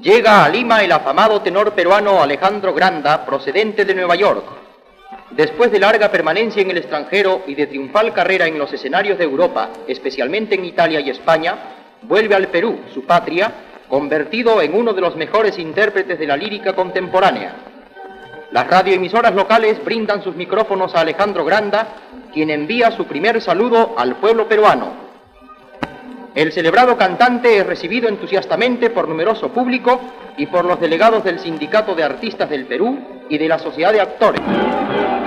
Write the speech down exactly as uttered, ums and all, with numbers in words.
Llega a Lima el afamado tenor peruano Alejandro Granda, procedente de Nueva York. Después de larga permanencia en el extranjero y de triunfal carrera en los escenarios de Europa, especialmente en Italia y España, vuelve al Perú, su patria, convertido en uno de los mejores intérpretes de la lírica contemporánea. Las radioemisoras locales brindan sus micrófonos a Alejandro Granda, quien envía su primer saludo al pueblo peruano. El celebrado cantante es recibido entusiastamente por numeroso público y por los delegados del Sindicato de Artistas del Perú y de la Sociedad de Actores.